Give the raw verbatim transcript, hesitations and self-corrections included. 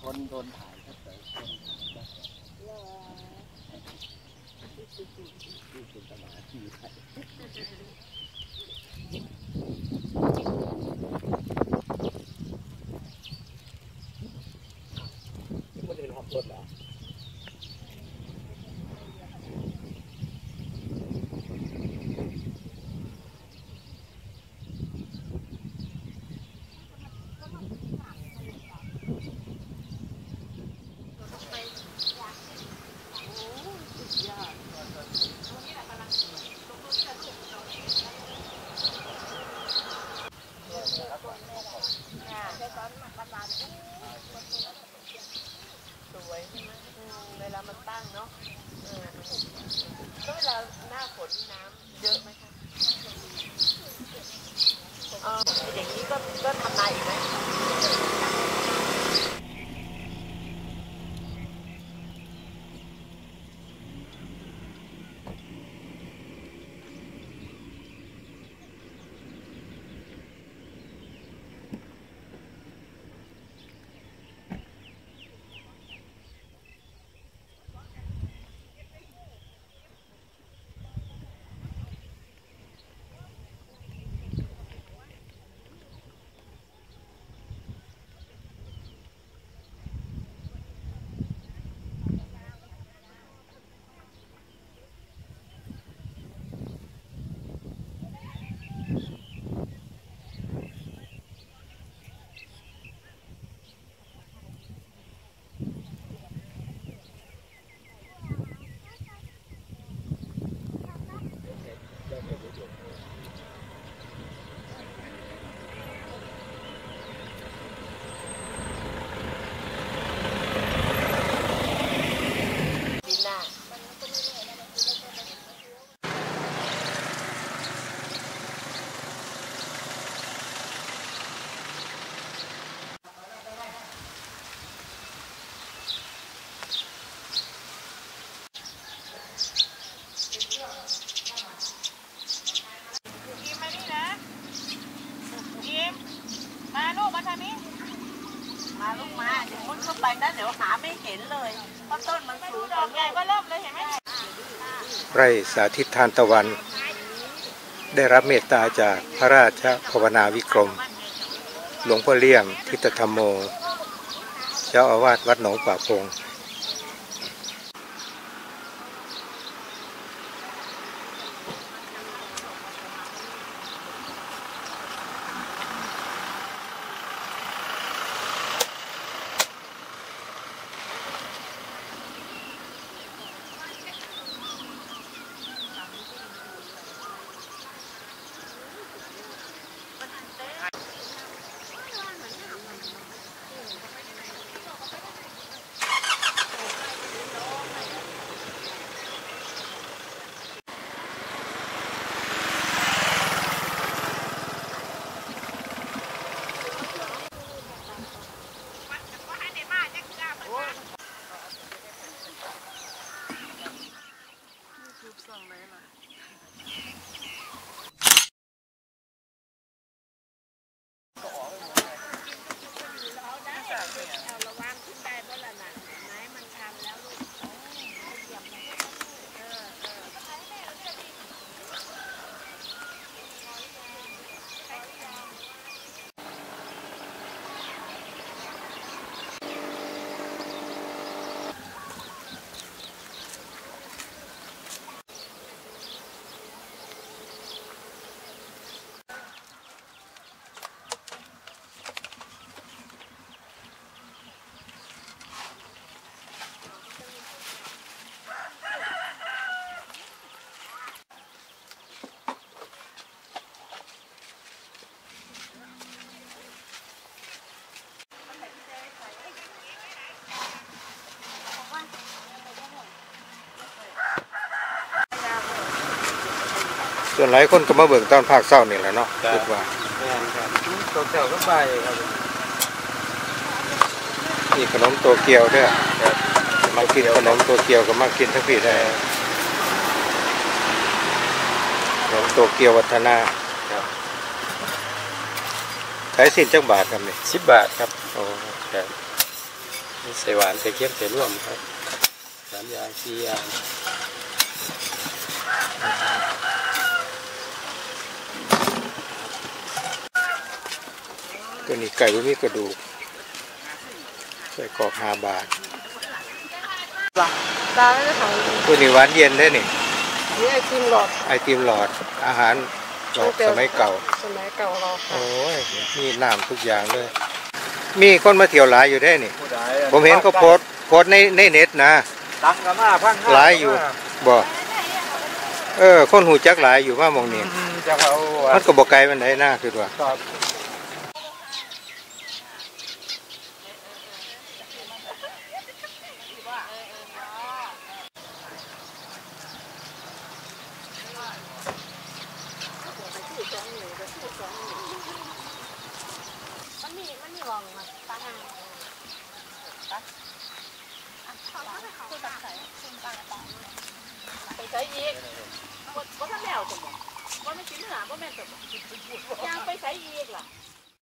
คนโดนถ่ายก็เจอคนที่เป็นสมาธิไทยมันจะเป็นฮอตรถเหรอสวยใช่ไหมเวลามันตั้งเนาะก็เวลาหน้าฝนน้ำเยอะไหมคะอย่างนี้ก็ก็ทำนายอีกไหมมาลูกมาเดี๋ยวมุดเข้าไปนะเดี๋ยวหาไม่เห็นเลยเพราะต้นมันสูงดอกใหญ่ก็เริ่มเลยเห็นไหมไร่สาธิตทานตะวันได้รับเมตตาจากพระราชภาวนาวิกรมหลวงพ่อเลี่ยมทิตธรรมโมเจ้าอาวาสวัดหนองป่าพงส่วนหลายคนก็มาเบิ่งตอนภาคเศร้านี่แหละเนาะคิดว่าโตเกียวก็ไปครับนี่ขนมโตเกียวด้วยมากินขนมโตเกียวก็มากินทั้งปีได้ขนมโตเกียววัฒนาขายสินจักบาทครับนี่สิบบาทครับโอ้ครับใส่หวานใส่เค็มใส่ร่วมครับสามอย่างสี่อย่างตัวนี้ไก่บ่มีกระดูกใส่กรอกห้าบาทตาไม่ได้ของตัวนี้หวานเย็นได้นี่นี่ไอติมหลอดไอติมหลอดอาหารหลอดสมัยเก่าสมัยเก่าเราค่ะโอ้ยมีน้ำทุกอย่างเลย มีคนมาเที่ยวหลายอยู่ได้นี่ ผมเห็นเขาโพสต์โพสต์ในในเน็ตนะตังกะมาพังหลายอยู่บ่เออคนหูจักหลายอยู่ว่าหมองนี้จะเขามันก็บ่ไกลมันได้น่าคือว่าครับมันมีมันมีวางมาตาหางไปใช้ยีกว่าถ้าแมวสมบัติว่าไม่กินหนาว่าแม่สมบัติยังไปใช้ยีกล่ะ